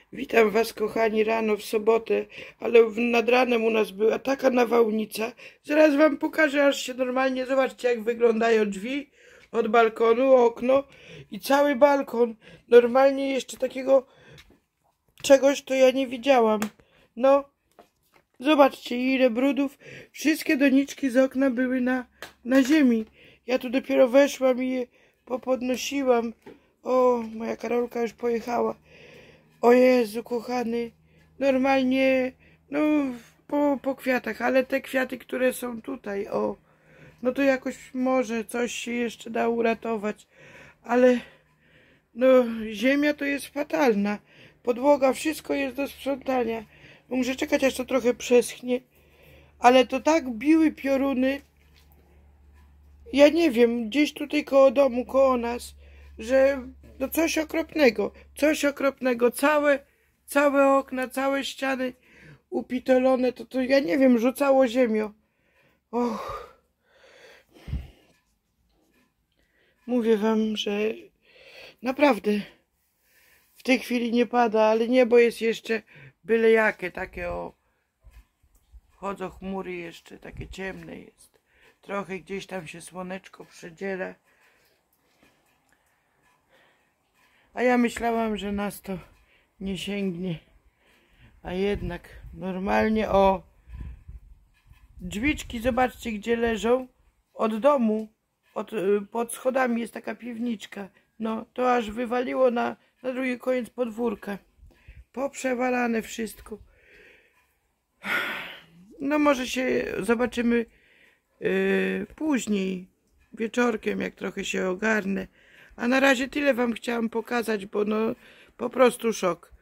Witam Was, kochani, rano w sobotę, ale nad ranem u nas była taka nawałnica. Zaraz Wam pokażę, aż się normalnie, zobaczcie, jak wyglądają drzwi od balkonu, okno i cały balkon. Normalnie jeszcze takiego czegoś to ja nie widziałam. No, zobaczcie, ile brudów. Wszystkie doniczki z okna były na ziemi. Ja tu dopiero weszłam i je popodnosiłam. O, moja Karolka już pojechała. O Jezu, kochany, normalnie, no, po kwiatach, ale te kwiaty, które są tutaj, o, no to jakoś może coś się jeszcze da uratować, ale, no, ziemia to jest fatalna, podłoga, wszystko jest do sprzątania. Muszę czekać, aż to trochę przeschnie, ale to tak biły pioruny, ja nie wiem, gdzieś tutaj koło domu, koło nas, że no coś okropnego, całe okna, całe ściany upitolone, to ja nie wiem, rzucało ziemią. Och, mówię wam, że naprawdę w tej chwili nie pada, ale niebo jest jeszcze byle jakie, takie o, chodzą chmury jeszcze, takie ciemne jest. Trochę gdzieś tam się słoneczko przedziela. A ja myślałam, że nas to nie sięgnie. A jednak normalnie, o, drzwiczki, zobaczcie, gdzie leżą. Od domu, pod schodami jest taka piwniczka. No, to aż wywaliło na drugi koniec podwórka. Poprzewalane wszystko. No, może się zobaczymy później, wieczorkiem, jak trochę się ogarnę. A na razie tyle wam chciałam pokazać, bo no po prostu szok.